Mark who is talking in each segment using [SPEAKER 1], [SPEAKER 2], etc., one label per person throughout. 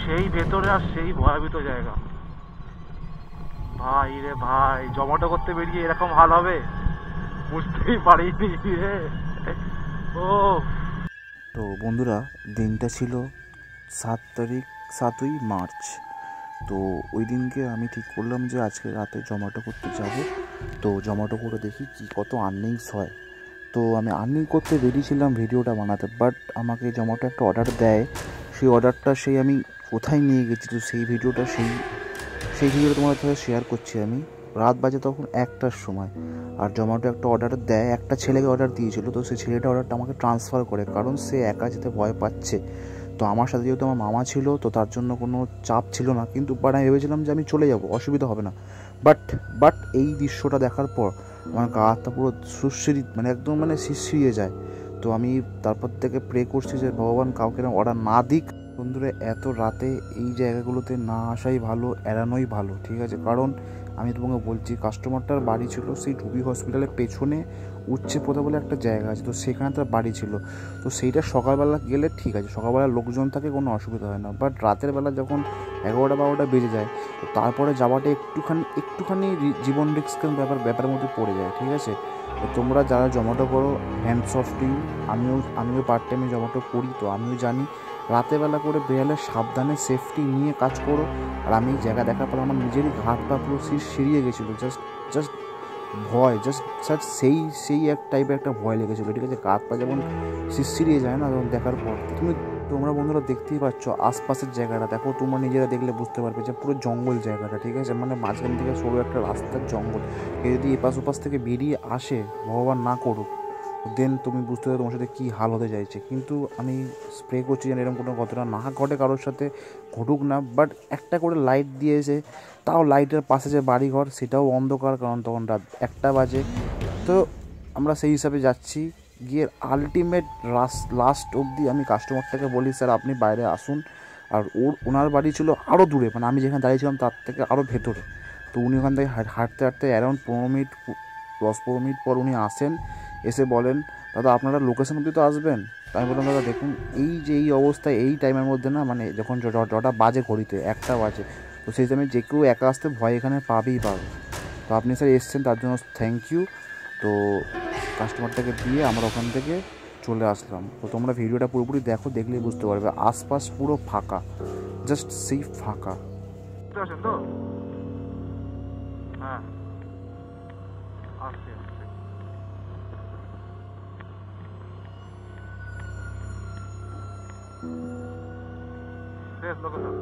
[SPEAKER 1] সেই ভেতরে আর সেই ভয়াবিত জায়গা। ভাই রে ভাই, জমাটো করতে বেরিয়ে এরকম হাল হবে বুঝতেই পারিনি রে। ও
[SPEAKER 2] তো বন্ধুরা, দিনটা ছিল 7ই মার্চ। তো ওই দিনকে আমি ঠিক করলাম যে আজকে রাতে জমাটো করতে যাব। তো জমাটো করে দেখি কি কত আর্নিংস হয়। তো আমি আর্নিং করতে বেরিয়েছিলাম ভিডিওটা বানাতে, বাট আমাকে জমাটো একটা অর্ডার দেয়। সেই অর্ডারটা আমি কোথায় নিয়ে গেছি, তো সেই ভিডিওটা তোমাদের সাথে শেয়ার করছি। আমি রাত বাজে তখন 1টার সময়, আর জোম্যাটো একটা অর্ডার দেয়, একটা ছেলেকে অর্ডার দিয়েছিল। তো সেই ছেলেটা অর্ডারটা আমাকে ট্রান্সফার করে, কারণ সে একা যেতে ভয় পাচ্ছে। তো আমার সাথে যেহেতু আমার মামা ছিল, তো তার জন্য কোনো চাপ ছিল না, কিন্তু বাট আমি ভেবেছিলাম যে আমি চলে যাব, অসুবিধা হবে না। বাট এই দৃশ্যটা দেখার পর আমার গা হাতটা পুরো একদম শিরশিরিয়ে যায়। তো আমি তারপর থেকে প্রে করছি যে ভগবান কাউকে অর্ডার না দিক। বন্ধুরা, এত রাতে এই জায়গাগুলোতে না আসাই ভালো, এড়ানোই ভালো, ঠিক আছে? কারণ আমি তোমাকে বলছি, কাস্টমারটার বাড়ি ছিল সেই টুবি হসপিটালের পেছনে উচ্ছে পোতা বলে একটা জায়গা আছে, তো সেখানে তার বাড়ি ছিল। তো সেইটা সকালবেলা গেলে ঠিক আছে, সকালবেলা লোকজন থাকে, কোনো অসুবিধা হয় না। বাট রাতের বেলা যখন 11টা-12টা বেজে যায়, তো তারপরে যাওয়াটা একটুখানি জীবন রিস্কের ব্যাপারের মধ্যে পড়ে যায়, ঠিক আছে? তো তোমরা যারা জোম্যাটো করো, হ্যান্ডস অফ টু ইউ। আমিও পার্ট টাইমে জোম্যাটো করি, তো আমিও জানি রাতেরবেলা করে বেরোলে সাবধানে সেফটি নিয়ে কাজ করো। আর আমি জায়গা দেখার পর আমার নিজেরই হাত পা পুরো সিরিয়ে গেছিলো। জাস্ট ভয়, জাস্ট সেই এক টাইপের একটা ভয় লেগেছিলো, ঠিক আছে? হাত পা যেমন সিরিয়ে যায় না তখন দেখার পর। তোমরা বন্ধুরা দেখতেই পাচ্ছ আশপাশের জায়গাটা দেখো, তোমরা নিজেরা দেখলে বুঝতে পারবে যে পুরো জঙ্গল জায়গাটা, ঠিক আছে? মাঝখান থেকে সরু একটা রাস্তার জঙ্গল। কেউ যদি এপাশ ওপাশ থেকে বেরিয়ে আসে, ভগবান না করুক, দেন তুমি বুঝতে পারো তোমার সাথে কী হাল হতে চাইছে। কিন্তু আমি স্প্রে করছি যেন এরকম কোনো ঘটনা না ঘটে, কারোর সাথে ঘটুক না। বাট একটা করে লাইট দিয়েছে, তাও লাইটের পাশে যে বাড়িঘর সেটাও অন্ধকার, কারণ তখন রাত 1টা বাজে। তো আমরা সেই হিসাবে যাচ্ছি। গিয়ে আলটিমেট লাস্ট অবধি আমি কাস্টমারটাকে বলি, স্যার আপনি বাইরে আসুন। আর ওনার বাড়ি ছিল আরও দূরে, আমি যেখানে দাঁড়িয়েছিলাম তার থেকে আরও ভেতরে। তো উনি ওখান থেকে হাঁটতে অ্যারাউন্ড 10-15 মিনিট পর উনি আসেন। এসে বলেন, দাদা আপনারা লোকেশন অবধি তো আসবেন। তো আমি বললাম, দাদা দেখুন এই অবস্থায় এই টাইমের মধ্যে না, যখন যটা বাজে ঘড়িতে 1টা বাজে, তো সেই টাইমে যে কেউ একা আসতে ভয় এখানে পাবে। তো আপনি স্যার এসছেন, তার জন্য থ্যাংক ইউ। তো কাস্টমারটাকে দিয়ে আমরা ওখান থেকে চলে আসলাম। তো তোমরা ভিডিওটা পুরোপুরি দেখো, দেখলেই বুঝতে পারবে আশপাশ পুরো ফাঁকা, জাস্ট সেই ফাঁকা।
[SPEAKER 1] তো হ্যাঁ আসছে লোকেশন।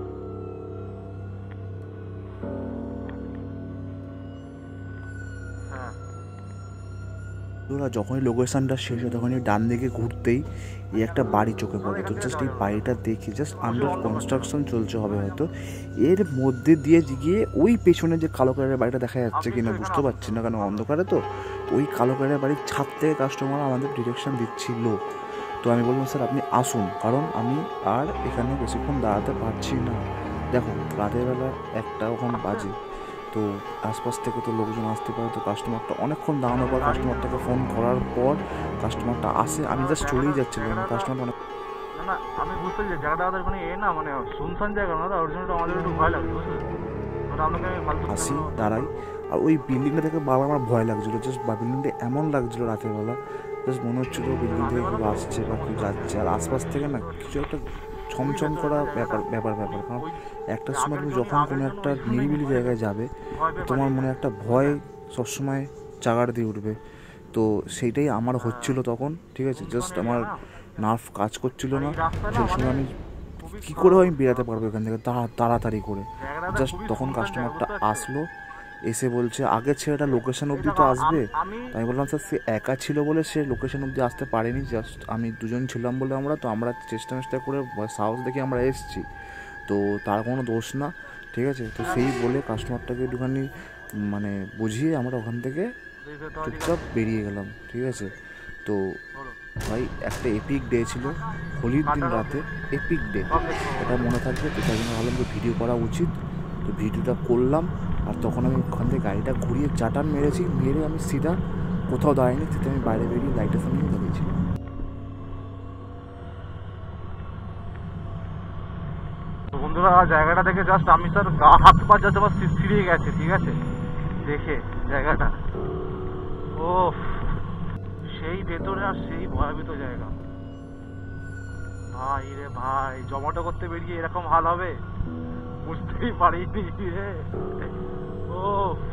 [SPEAKER 1] হ্যাঁ,
[SPEAKER 2] তোরা যখনই লোকেশনটা শেষ হয়, তখনই ডান দিকে ঘুরতেই এই একটা বাড়ি চোখে পড়ে। তো জাস্ট এই বাড়িটা দেখি, জাস্ট আন্ডার কনস্ট্রাকশন চলছে হবে হয়তো। এর মধ্যে দিয়ে গিয়ে ওই পেছনে যে কালো কালারের বাড়িটা দেখা যাচ্ছে কিনা বুঝতে পারছি না, কারণ অন্ধকারে। তো ওই কালো কালারের বাড়ির ছাদ থেকে কাস্টমার আমাদের ডিরেকশন দিচ্ছিল। তো আমি বললাম, স্যার আপনি আসুন, কারণ আমি আর এখানে বেশিক্ষণ দাঁড়াতে পারছি না। দেখো রাতের বেলা 1টা ওখানে বাজে, তো আশপাশ থেকে তো লোকজন আসতে পারে। তো কাস্টমারটা অনেকক্ষণ দাঁড়ানোর পর, কাস্টমারটাকে ফোন করার পর কাস্টমারটা আসে। আমি জাস্ট চলেই যাচ্ছিলাম, কাস্টমারটা অনেক
[SPEAKER 1] না আমি বুঝতে পারছি জায়গাটা আমাদের ওখানে না শুনশান জায়গা না, ওর জন্য আমাদের একটু ভয় লাগছে, বুঝলি? আপনাকে
[SPEAKER 2] আসি, দাঁড়াই। আর ওই বিল্ডিংটা থেকে বারবার আমার ভয় লাগছিলো। জাস্ট বিল্ডিংটা এমন লাগছিলো রাতের বেলা, জাস্ট মনে হচ্ছিলো বিল্ডিং থেকে কেউ আসছে বা কেউ যাচ্ছে। আর আশপাশ থেকে না কিছু একটা ছমছম করা ব্যাপার। কারণ একটার সময় তুমি যখন কোনো একটা নিরিবিলি জায়গায় যাবে, তোমার মনে একটা ভয় সবসময় জাগার দিয়ে উঠবে। তো সেইটাই আমার হচ্ছিল তখন, ঠিক আছে? জাস্ট আমার নার্ভ কাজ করছিল না সেই সময়। আমি কী করে আমি বেরাতে পারবো এখান থেকে তাড়াতাড়ি করে। জাস্ট তখন কাস্টমারটা আসলো, এসে বলছে আগের ছেলেটা লোকেশন অবধি তো আসবে। আমি বললাম, স্যার সে একা ছিল বলে সে লোকেশন অবধি আসতে পারেনি, জাস্ট আমি দুজন ছিলাম বলে আমরা চেষ্টা করে সাহস দেখে আমরা এসেছি, তো তার কোনো দোষ না, ঠিক আছে? তো সেই বলে কাস্টমারটাকে একটুখানি বুঝিয়ে আমরা ওখান থেকে চুপচাপ বেরিয়ে গেলাম, ঠিক আছে? তো ভাই একটা এপিক ডে ছিল, হোলির দিন রাতে এপিক ডে, এটা মনে থাকবে। তো তাই জন্য ভাবলাম যে ভিডিও করা উচিত, তো ভিডিওটা করলাম। আর তখন আমি ওখান থেকে গাড়িটা ঘুরিয়ে চাটান মেরে আমি সিধা কোথাও দাঁড়াইনি, সেটা আমি বাইরে বেরিয়ে লাইটের সামনে দাঁড়িয়েছিলাম।
[SPEAKER 1] তো বন্ধুরা জায়গাটা দেখে জাস্ট আমি স্যার গা হাত পা যাচ্ছে আমার ছিঁড়িয়ে গেছে, ঠিক আছে দেখে জায়গাটা। ও সেই ভেতরে আর সেই ভয়াবিত জায়গা। ভাই রে ভাই, জমাটো করতে বেরিয়ে এরকম হাল হবে বুঝতেই পারিনি রে। ও